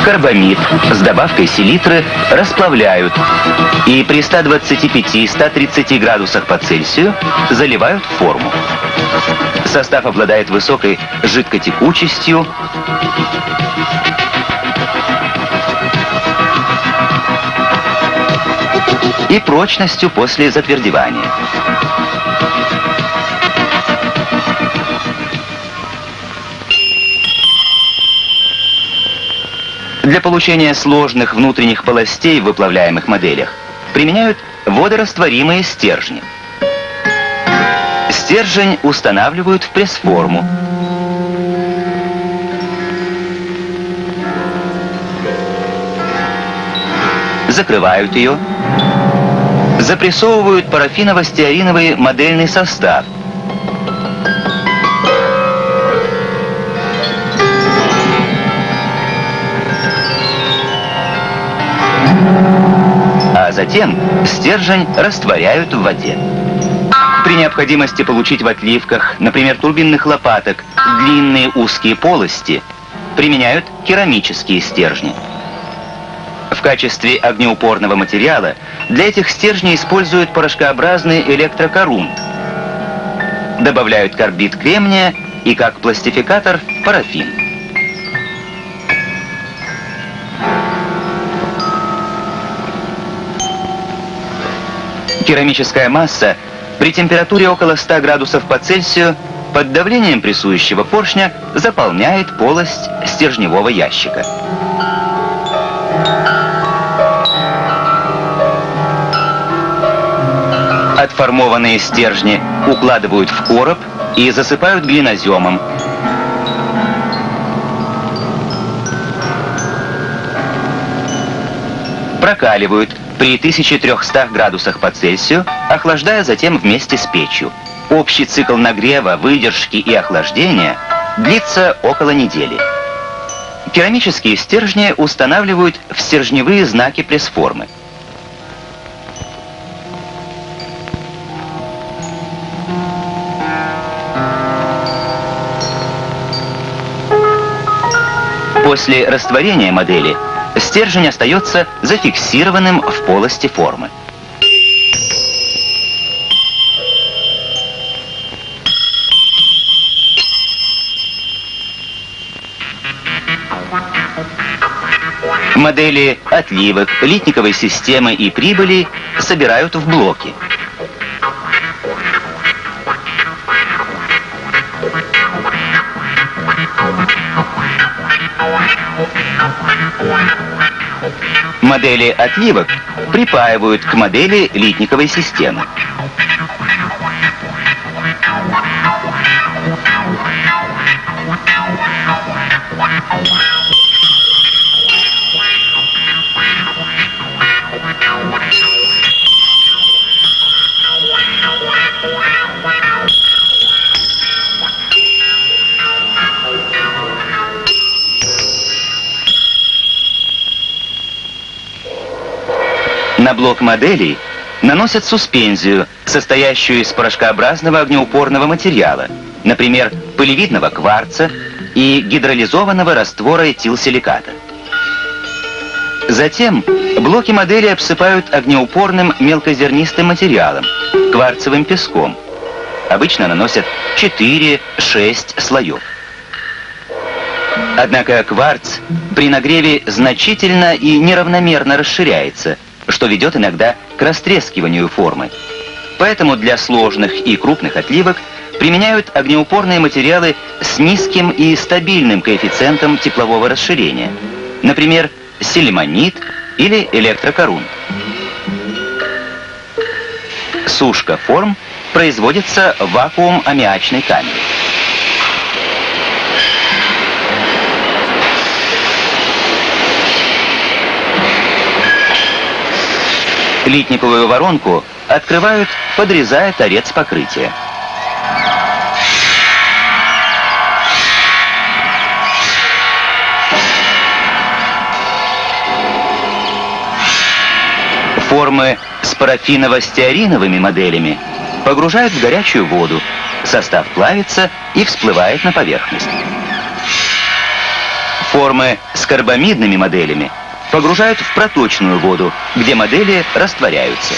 карбамид с добавкой селитры расплавляют и при 125-130 градусах по Цельсию заливают в форму. Состав обладает высокой жидкотекучестью, и прочностью после затвердевания. Для получения сложных внутренних полостей в выплавляемых моделях применяют водорастворимые стержни. Стержень устанавливают в пресс-форму. Закрывают ее. Запрессовывают парафиново-стеариновый модельный состав. А затем стержень растворяют в воде. При необходимости получить в отливках, например, турбинных лопаток, длинные узкие полости, применяют керамические стержни. В качестве огнеупорного материала для этих стержней используют порошкообразный электрокорунт. Добавляют карбид кремния и как пластификатор парафин. Керамическая масса при температуре около 100 градусов по Цельсию под давлением прессующего поршня заполняет полость стержневого ящика. Отформованные стержни укладывают в короб и засыпают глиноземом. Прокаливают при 1300 градусах по Цельсию, охлаждая затем вместе с печью. Общий цикл нагрева, выдержки и охлаждения длится около недели. Керамические стержни устанавливают в стержневые знаки пресс-формы. После растворения модели стержень остается зафиксированным в полости формы. Модели отливок, литниковой системы и прибыли собирают в блоки. Модели отливок припаивают к модели литниковой системы. На блок моделей наносят суспензию, состоящую из порошкообразного огнеупорного материала, например, пылевидного кварца и гидролизованного раствора этилсиликата. Затем блоки модели обсыпают огнеупорным мелкозернистым материалом, кварцевым песком. Обычно наносят 4-6 слоев. Однако кварц при нагреве значительно и неравномерно расширяется, что ведет иногда к растрескиванию формы. Поэтому для сложных и крупных отливок применяют огнеупорные материалы с низким и стабильным коэффициентом теплового расширения, например, силимонит или электрокорунт. Сушка форм производится в вакуум-аммиачной камере. Литниковую воронку открывают, подрезая торец покрытия. Формы с парафиново-стеариновыми моделями погружают в горячую воду, состав плавится и всплывает на поверхность. Формы с карбамидными моделями погружают в проточную воду, где модели растворяются.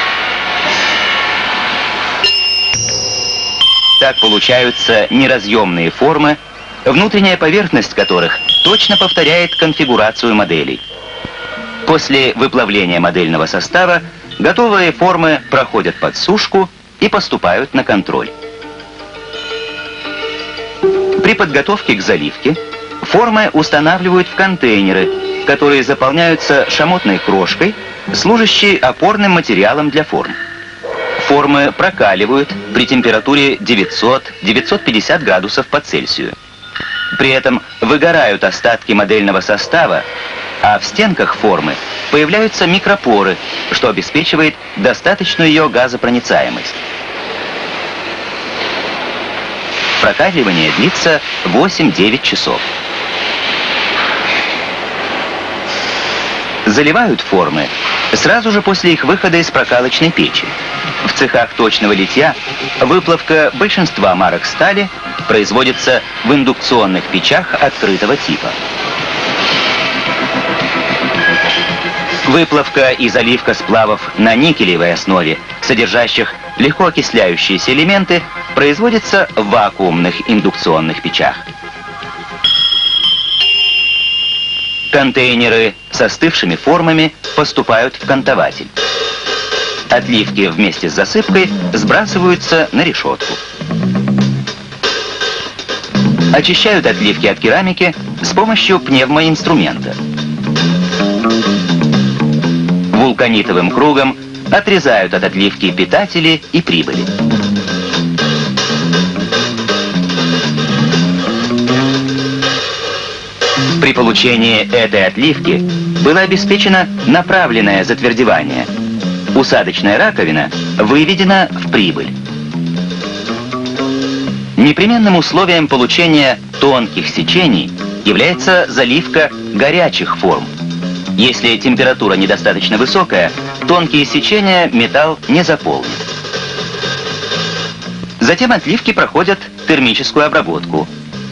Так получаются неразъемные формы, внутренняя поверхность которых точно повторяет конфигурацию моделей. После выплавления модельного состава готовые формы проходят подсушку и поступают на контроль. При подготовке к заливке формы устанавливают в контейнеры, которые заполняются шамотной крошкой, служащей опорным материалом для форм. Формы прокаливают при температуре 900-950 градусов по Цельсию. При этом выгорают остатки модельного состава, а в стенках формы появляются микропоры, что обеспечивает достаточную ее газопроницаемость. Прокаливание длится 8-9 часов. Заливают формы сразу же после их выхода из прокалочной печи. В цехах точного литья выплавка большинства марок стали производится в индукционных печах открытого типа. Выплавка и заливка сплавов на никелевой основе, содержащих легко окисляющиеся элементы, производится в вакуумных индукционных печах. Контейнеры с остывшими формами поступают в кантователь. Отливки вместе с засыпкой сбрасываются на решетку. Очищают отливки от керамики с помощью пневмоинструмента. Вулканитовым кругом отрезают от отливки питатели и прибыли. При получении этой отливки было обеспечено направленное затвердевание. Усадочная раковина выведена в прибыль. Непременным условием получения тонких сечений является заливка горячих форм. Если температура недостаточно высокая, тонкие сечения металл не заполнит. Затем отливки проходят термическую обработку.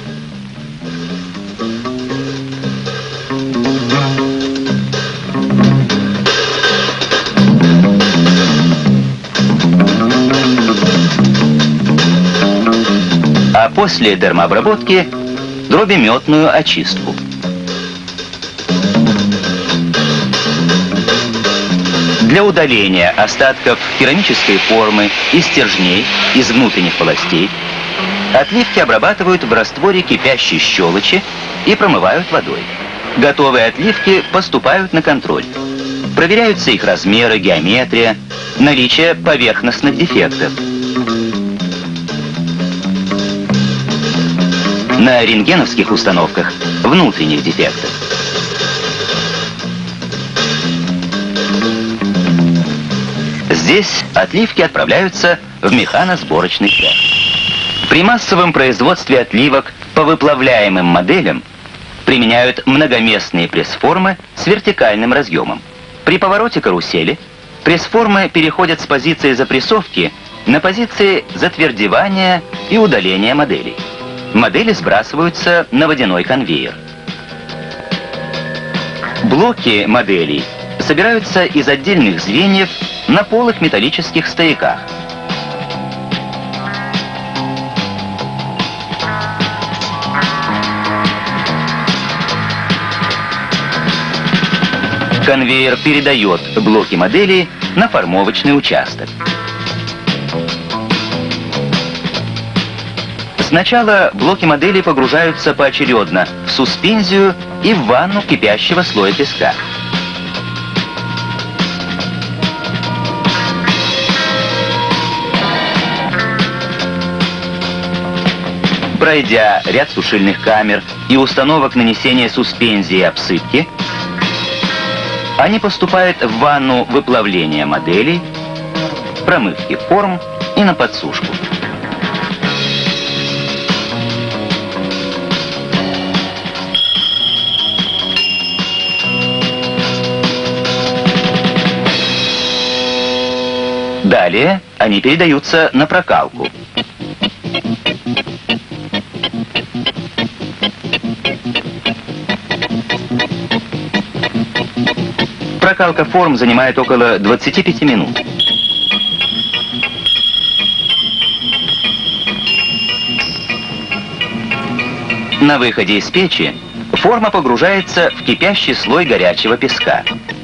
А после дермообработки дробеметную очистку. Для удаления остатков керамической формы и стержней из внутренних полостей отливки обрабатывают в растворе кипящей щелочи и промывают водой. Готовые отливки поступают на контроль. Проверяются их размеры, геометрия, наличие поверхностных дефектов. На рентгеновских установках внутренних дефектов. Здесь отливки отправляются в механосборочный цех. При массовом производстве отливок по выплавляемым моделям применяют многоместные пресс-формы с вертикальным разъемом. При повороте карусели пресс-формы переходят с позиции запрессовки на позиции затвердевания и удаления моделей. Модели сбрасываются на водяной конвейер. Блоки моделей собираются из отдельных звеньев на полых металлических стояках. Конвейер передает блоки моделей на формовочный участок. Сначала блоки моделей погружаются поочередно в суспензию и в ванну кипящего слоя песка. Пройдя ряд сушильных камер и установок нанесения суспензии и обсыпки, они поступают в ванну выплавления моделей, промывки форм и на подсушку. Далее они передаются на прокалку. Прокалка форм занимает около 25 минут. На выходе из печи форма погружается в кипящий слой горячего песка.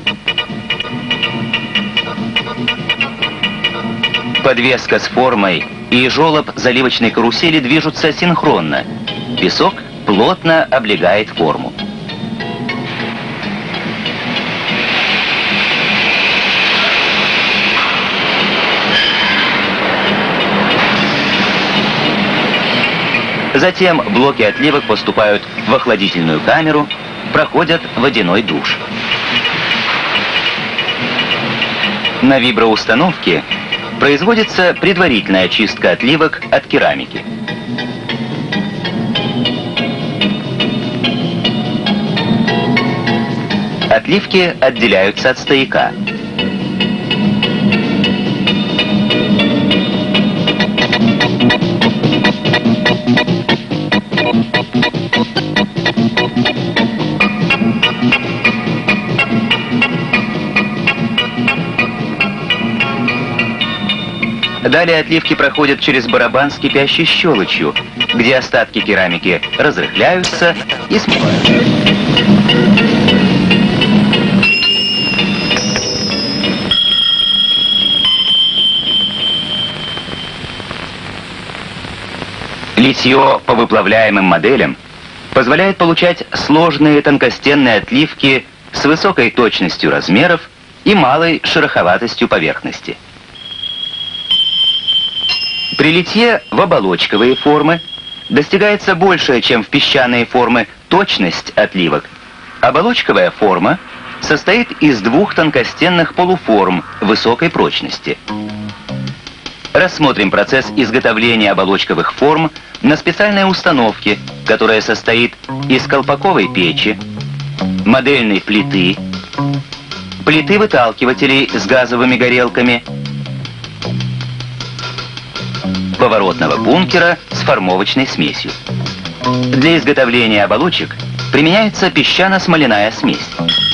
Подвеска с формой и жолоб заливочной карусели движутся синхронно. Песок плотно облегает форму. Затем блоки отливок поступают в охладительную камеру, проходят водяной душ. На виброустановке производится предварительная очистка отливок от керамики. Отливки отделяются от стояка. Далее отливки проходят через барабан с кипящей щелочью, где остатки керамики разрыхляются и смываются. Литье по выплавляемым моделям позволяет получать сложные тонкостенные отливки с высокой точностью размеров и малой шероховатостью поверхности. При литье в оболочковые формы достигается большая, чем в песчаные формы, точность отливок. Оболочковая форма состоит из двух тонкостенных полуформ высокой прочности. Рассмотрим процесс изготовления оболочковых форм на специальной установке, которая состоит из колпаковой печи, модельной плиты, плиты-выталкивателей с газовыми горелками, поворотного бункера с формовочной смесью. Для изготовления оболочек применяется песчано-смоляная смесь.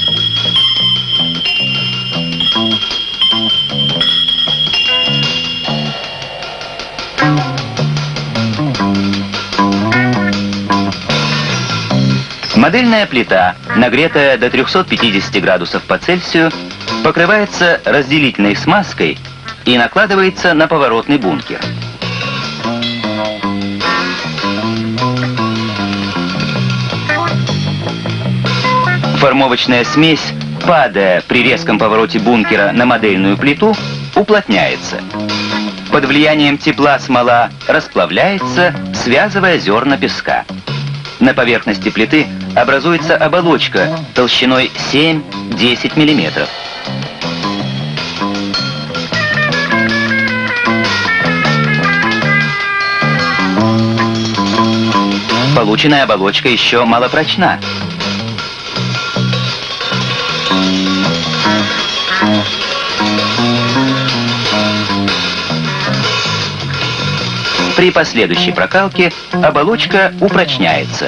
Модельная плита, нагретая до 350 градусов по Цельсию, покрывается разделительной смазкой и накладывается на поворотный бункер. Формовочная смесь, падая при резком повороте бункера на модельную плиту, уплотняется. Под влиянием тепла смола расплавляется, связывая зерна песка. На поверхности плиты образуется оболочка толщиной 7-10 мм. Полученная оболочка еще малопрочна. При последующей прокалке оболочка упрочняется.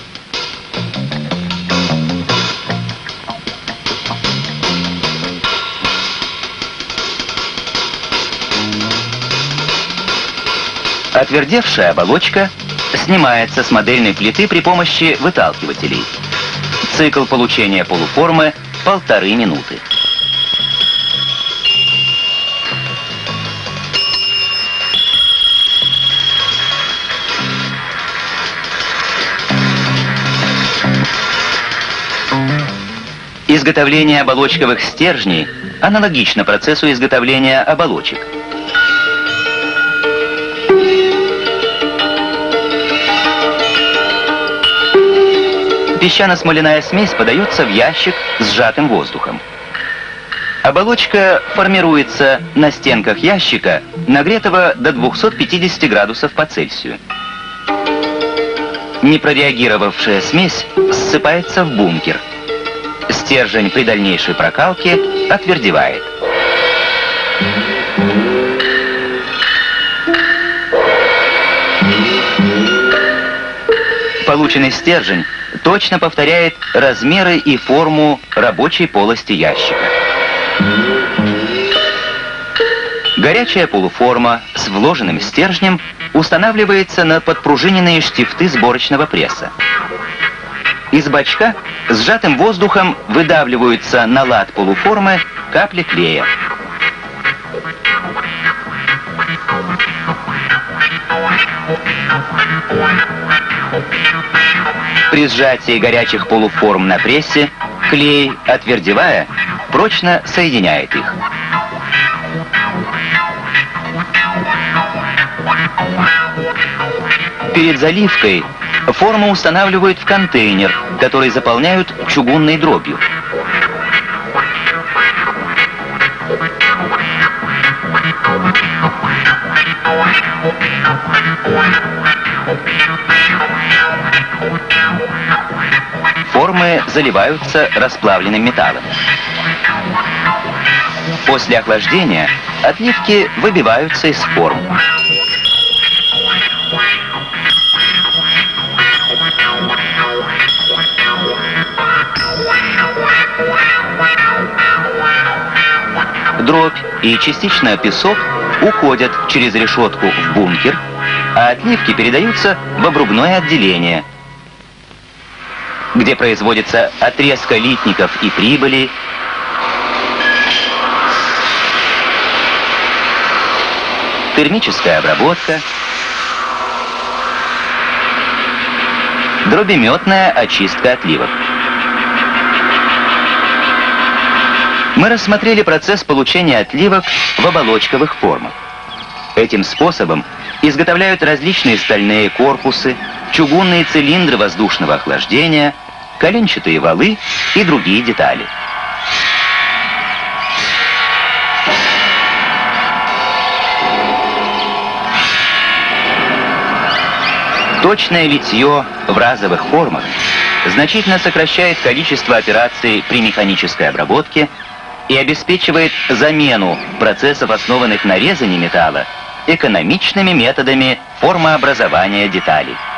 Отвердевшая оболочка снимается с модельной плиты при помощи выталкивателей. Цикл получения полуформы 1,5 минуты. Изготовление оболочковых стержней аналогично процессу изготовления оболочек. Песчано-смоляная смесь подается в ящик с сжатым воздухом. Оболочка формируется на стенках ящика, нагретого до 250 градусов по Цельсию. Непрореагировавшая смесь ссыпается в бункер. Стержень при дальнейшей прокалке отвердевает. Полученный стержень точно повторяет размеры и форму рабочей полости ящика. Горячая полуформа с вложенным стержнем устанавливается на подпружиненные штифты сборочного пресса. Из бачка сжатым воздухом выдавливаются на лад полуформы капли клея. При сжатии горячих полуформ на прессе клей, отвердевая, прочно соединяет их. Перед заливкой форму устанавливают в контейнер, который заполняют чугунной дробью. Формы заливаются расплавленным металлом. После охлаждения отливки выбиваются из форм. Дробь и частично песок уходят через решетку в бункер, а отливки передаются в обрубное отделение, где производится отрезка литников и прибыли, термическая обработка, дробеметная очистка отливок. Мы рассмотрели процесс получения отливок в оболочковых формах. Этим способом изготовляют различные стальные корпусы, чугунные цилиндры воздушного охлаждения, коленчатые валы и другие детали. Точное литье в разовых формах значительно сокращает количество операций при механической обработке и обеспечивает замену процессов, основанных на резании металла, экономичными методами формообразования деталей.